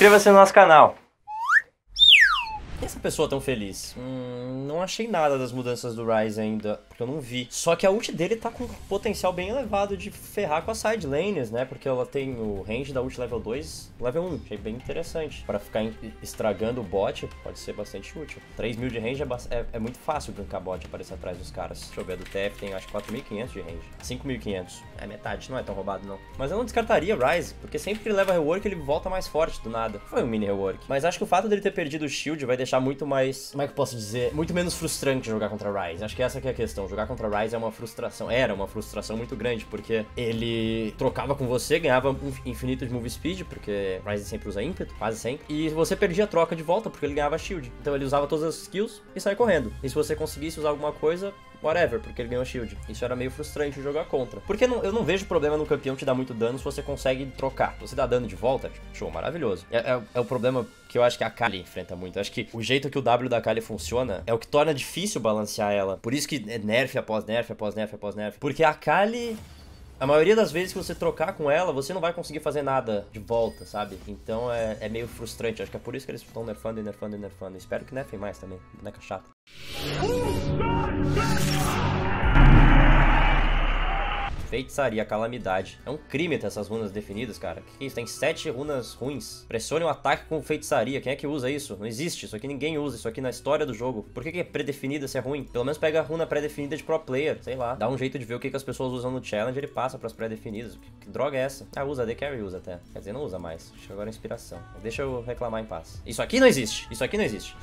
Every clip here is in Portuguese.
inscreva-se no nosso canal. E essa pessoa tão feliz? Não achei nada das mudanças do Ryze ainda, porque eu não vi. Só que a ult dele tá com um potencial bem elevado de ferrar com as side lanes, né? Porque ela tem o range da ult level 2, level 1. Achei bem interessante. Pra ficar estragando o bot, pode ser bastante útil. 3.000 de range é muito fácil gankar bot, aparecer atrás dos caras. Deixa eu ver, a do TF tem acho que 4.500 de range. 5.500. É metade, não é tão roubado não. Mas eu não descartaria o Ryze, porque sempre que ele leva rework, ele volta mais forte do nada. Foi um mini rework. Mas acho que o fato dele ter perdido o shield vai deixar muito mais... Como é que eu posso dizer? Muito menos frustrante jogar contra Ryze. Acho que essa que é a questão. Jogar contra Ryze é uma frustração. Era uma frustração muito grande, porque ele trocava com você, ganhava um infinito de move speed, porque Ryze sempre usa ímpeto, quase sempre. E você perdia a troca de volta, porque ele ganhava shield. Então ele usava todas as skills e saia correndo. E se você conseguisse usar alguma coisa... whatever, porque ele ganhou shield. Isso era meio frustrante jogar contra. Porque eu não vejo problema no campeão te dar muito dano se você consegue trocar. Se você dá dano de volta, show, maravilhoso. É o problema que eu acho que a Kali enfrenta muito. Eu acho que o jeito que o W da Kali funciona é o que torna difícil balancear ela. Por isso que é nerf após nerf, após nerf, após nerf. Porque a Kali... a maioria das vezes que você trocar com ela, você não vai conseguir fazer nada de volta, sabe? Então é meio frustrante. Acho que é por isso que eles estão nerfando e nerfando e nerfando. Espero que nerfem mais também. Boneca chata. Feitiçaria, calamidade. É um crime ter essas runas definidas, cara. Que é isso? Tem 7 runas ruins. Pressione o ataque com feitiçaria. Quem é que usa isso? Não existe. Isso aqui ninguém usa. Isso aqui na história do jogo. Por que é predefinida se é ruim? Pelo menos pega a runa pré-definida de pro player. Sei lá. Dá um jeito de ver o que as pessoas usam no challenge. Ele passa pras pré-definidas. Que droga é essa? Ah, usa. The Carry usa até. Quer dizer, não usa mais. Acho que agora é inspiração. Deixa eu reclamar em paz. Isso aqui não existe. Isso aqui não existe.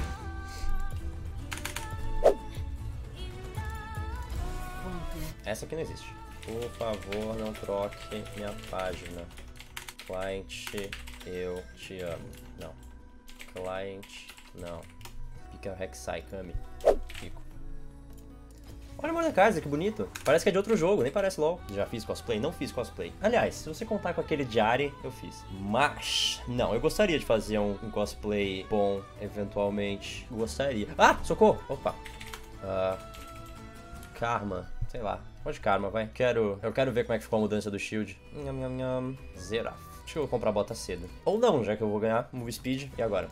Essa aqui não existe. Por favor, não troque minha página. Client, eu te amo. Não. Client, não. Fica Rek'Sai, Kami. Fico. Olha o Mordekaiser, que bonito. Parece que é de outro jogo, nem parece LOL. Já fiz cosplay? Não fiz cosplay. Aliás, se você contar com aquele de Ahri, eu fiz. Mas, não, eu gostaria de fazer um cosplay bom, eventualmente. Gostaria. Ah, socorro! Opa. Karma, sei lá. Pode Karma, vai. Eu quero ver como é que ficou a mudança do shield. Zeraf. Acho que eu vou comprar a bota cedo. Ou não, já que eu vou ganhar move speed. E agora?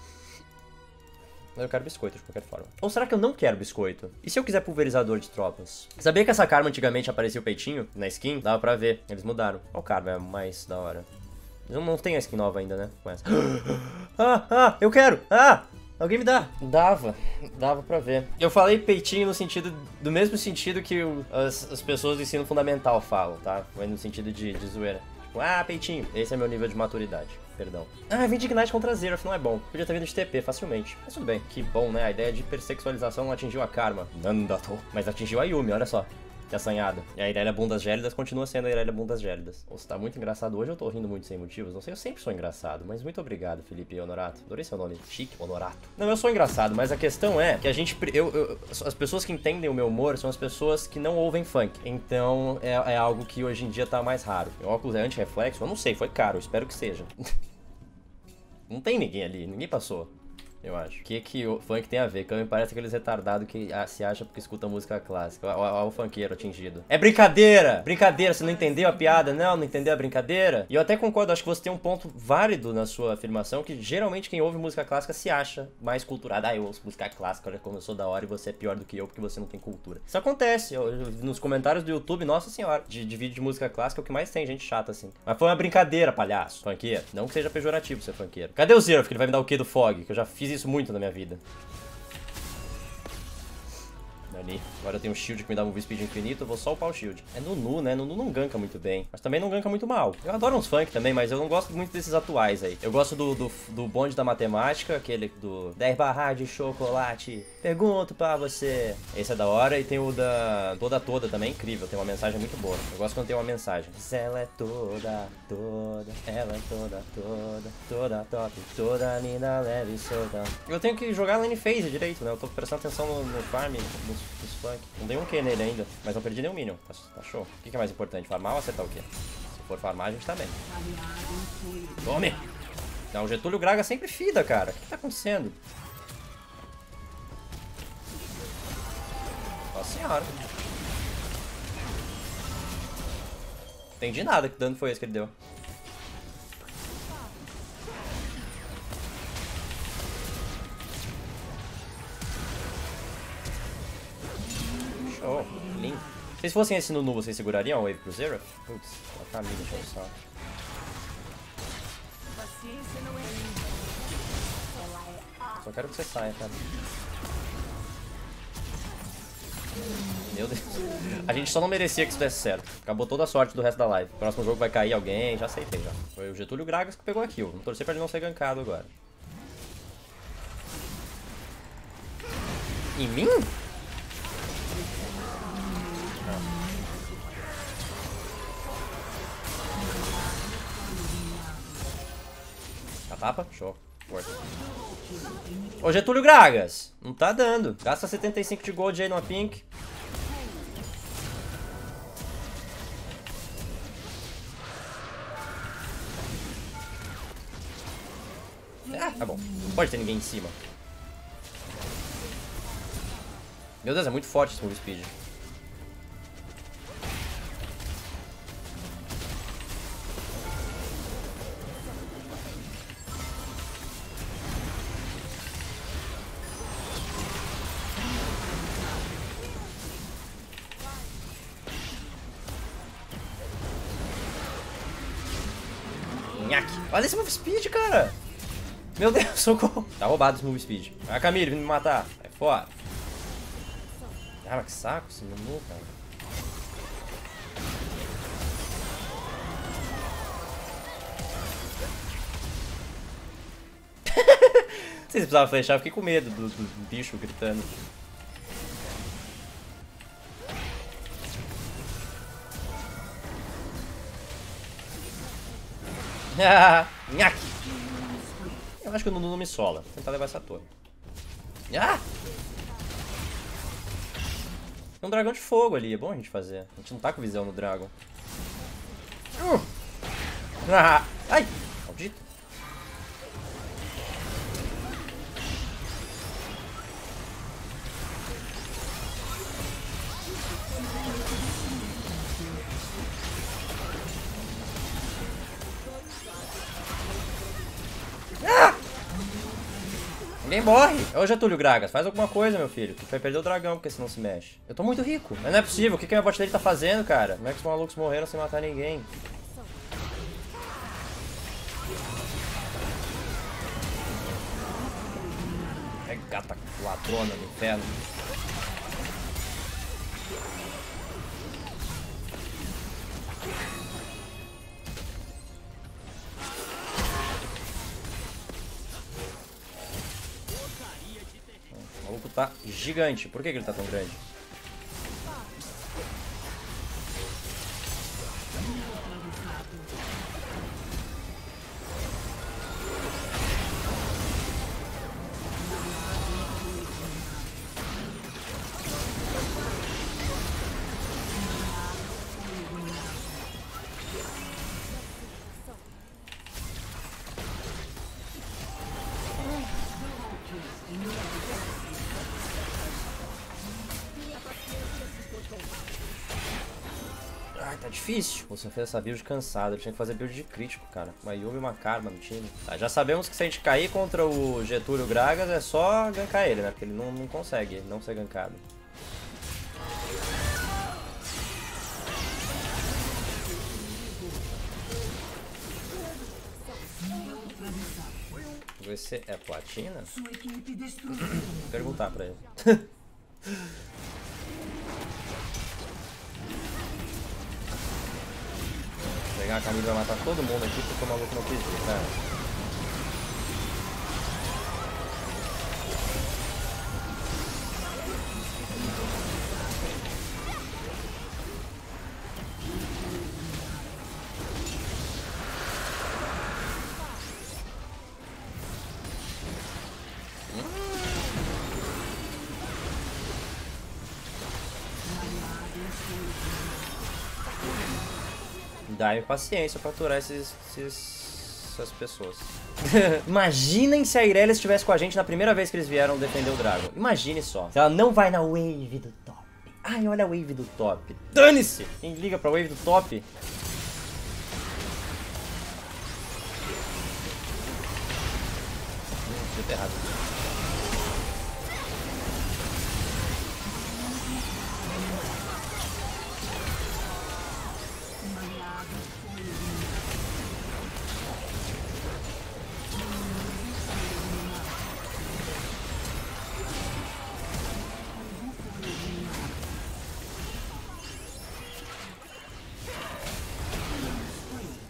Eu quero biscoito de qualquer forma. Ou será que eu não quero biscoito? E se eu quiser pulverizador de tropas? Sabia que essa Karma antigamente aparecia o peitinho na skin? Dava pra ver. Eles mudaram. Qual Karma é mais da hora? Não tem a skin nova ainda, né? Com essa. Eu quero! Alguém me dá. Dava pra ver. Eu falei peitinho no sentido, do mesmo sentido que as pessoas do ensino fundamental falam, tá? Foi no sentido de zoeira. Tipo, peitinho. Esse é meu nível de maturidade. Perdão. Vim de Ignite contra Zeraf, não é bom. Podia ter vindo de TP facilmente. Mas tudo bem. Que bom, né? A ideia de hipersexualização não atingiu a Karma. Nandato. Mas atingiu a Yumi, olha só. Que assanhada. E a Irelia Bundas Gélidas continua sendo a Irelia Bundas Gélidas. Você tá muito engraçado hoje, eu tô rindo muito sem motivos. Não sei, eu sempre sou engraçado, mas muito obrigado, Felipe Honorato. Adorei seu nome. Chique, Honorato. Não, eu sou engraçado, mas a questão é que a gente... as pessoas que entendem o meu humor são as pessoas que não ouvem funk. Então, é algo que hoje em dia tá mais raro. O óculos é anti-reflexo? Eu não sei, foi caro, eu espero que seja. Não tem ninguém ali, ninguém passou. Eu acho. O que o funk tem a ver? Kami parece aqueles retardados que se acha porque escuta música clássica. Olha o funkeiro atingido. É brincadeira! Brincadeira, você não entendeu a piada? Não entendeu a brincadeira? E eu até concordo, acho que você tem um ponto válido na sua afirmação, que geralmente quem ouve música clássica se acha mais culturado. Eu ouço música clássica, olha como eu sou da hora e você é pior do que eu porque você não tem cultura. Isso acontece. Nos comentários do YouTube, nossa senhora, de vídeo de música clássica, é o que mais tem gente chata assim. Mas foi uma brincadeira, palhaço. Funkeiro. Não que seja pejorativo ser funkeiro. Cadê o Zeraf, que ele vai me dar o quê do Fog? Que eu já fiz isso muito na minha vida. Ali. Agora eu tenho um shield que me dá um speed infinito, eu vou só upar o shield. É Nunu, né? Nunu não ganka muito bem, mas também não ganka muito mal. Eu adoro uns funk também, mas eu não gosto muito desses atuais aí. Eu gosto do bonde da matemática, aquele do 10 barras de chocolate, pergunto pra você. Esse é da hora, e tem o da toda também, incrível, tem uma mensagem muito boa. Eu gosto quando tem uma mensagem. Ela é toda, ela é toda top, toda linda, leve e solta. Eu tenho que jogar lane phase direito, né? Eu tô prestando atenção no farm, dos flank. Não dei um Q nele ainda, mas não perdi nenhum minion. Tá show. O que é mais importante, farmar ou acertar o Q? Se for farmar, a gente tá bem. Tome! Não, o Getúlio Graga sempre fida, cara. O que tá acontecendo? Nossa senhora. Entendi nada que dano foi esse que ele deu. Se vocês fossem esse Nunu, vocês segurariam a Wave pro Zero? Putz, a Camille deixou o salto. Só quero que você saia, cara. Meu Deus. A gente só não merecia que isso desse certo. Acabou toda a sorte do resto da live. Próximo jogo vai cair alguém, já aceitei já. Foi o Getúlio Gragas que pegou a kill. Vamos torcer pra ele não ser gankado agora. Em mim? A tapa? Show. Força. Ô Getúlio Gragas, não tá dando. Gasta 75 de gold aí numa pink. Ah, tá bom. Não pode ter ninguém em cima. Meu Deus, é muito forte esse move speed. Olha esse move speed, cara. Meu Deus, socorro. Tá roubado esse move speed. Ah, Camille, vindo me matar. Sai fora. Ah, mas que saco esse menu, cara. Se vocês precisavam flechar, eu fiquei com medo do bicho gritando. Nhaque. Eu acho que o Nunu não me sola. Vou tentar levar essa torre. Ah! Tem um dragão de fogo ali. É bom a gente fazer. A gente não tá com visão no dragão. Ai! Maldito. Ninguém morre. Ô Getúlio Gragas, faz alguma coisa, meu filho. Tu vai perder o dragão porque senão se mexe. Eu tô muito rico. Mas não é possível. O que a minha bot dele tá fazendo, cara? Como é que os malucos morreram sem matar ninguém? É gata ladrona no inferno. O maluco tá gigante. Por que ele tá tão grande? Ai, tá difícil. Você fez essa build cansada. Eu tinha que fazer build de crítico, cara. Uma Yumi e uma Karma no time. Tá, já sabemos que se a gente cair contra o Getúlio Gragas é só gankar ele, né? Porque ele não consegue não ser gankado. Você é platina? Vou perguntar pra ele. Pegar a Camille vai matar todo mundo aqui porque o maluco não quis vir, cara. Dá-me paciência pra aturar essas pessoas. Imaginem se a Irelia estivesse com a gente na primeira vez que eles vieram defender o Dragon. Imagine só. Se ela não vai na wave do top. Ai, olha a wave do top. Dane-se! Quem liga pra wave do top? Deu errado.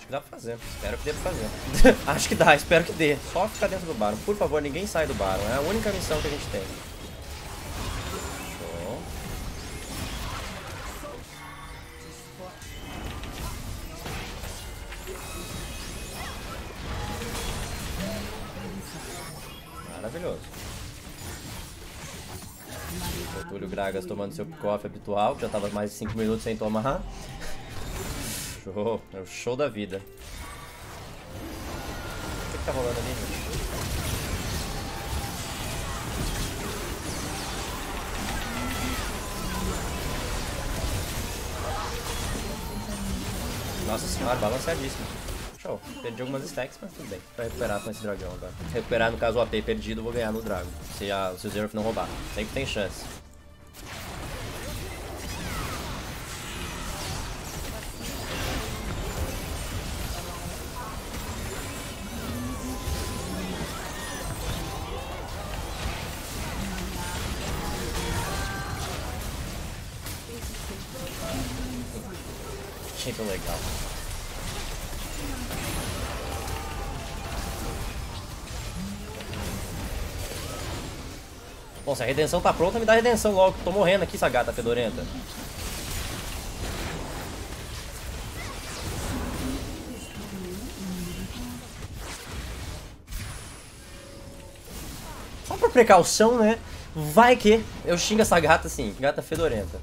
que dá pra fazer. Espero que dê pra fazer. Acho que dá, espero que dê. Só ficar dentro do Baron. Por favor, ninguém sai do Baron. É a única missão que a gente tem. Show. Maravilhoso. O Túlio Gragas tomando seu pick-off habitual, que já tava mais de 5 minutos sem tomar. Show, é o show da vida. O que tá rolando ali, gente? Nossa senhora, balanceadíssimo. Show. Perdi algumas stacks, mas tudo bem. Vai recuperar com esse dragão agora. Recuperar, no caso, o AP perdido, eu vou ganhar no Dragon. Se o Xerath não roubar. Sempre tem chance. Achei tão legal. Bom, se a redenção tá pronta, me dá a redenção logo. Tô morrendo aqui, essa gata fedorenta. Só por precaução, né? Vai que eu xingo essa gata assim, gata fedorenta.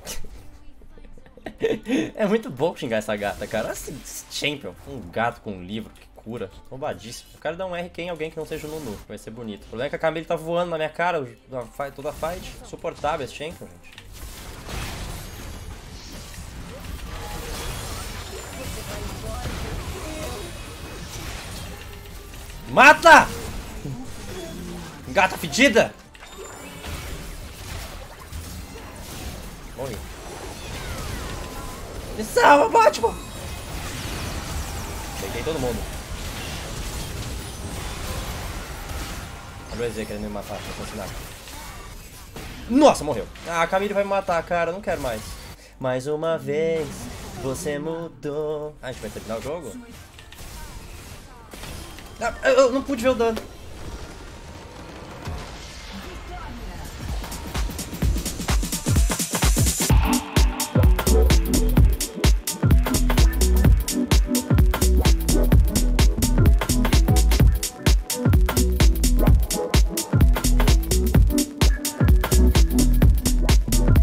É muito bom xingar essa gata, cara. Assim, champion, um gato com um livro, que cura. Roubadíssimo. Eu quero dar um RQ em alguém que não seja o Nunu. Vai ser bonito. O problema é que a Camille tá voando na minha cara toda a fight. Suportável esse champion, gente. Mata! Gata fedida! Morri. Me salva, Batman! Peguei todo mundo. Olha o EZ querendo me matar, me assassinar. Nossa, morreu. Ah, a Camille vai me matar, cara. Eu não quero mais. Mais uma vez, você mudou. Ah, a gente vai terminar o jogo? Ah, eu não pude ver o dano.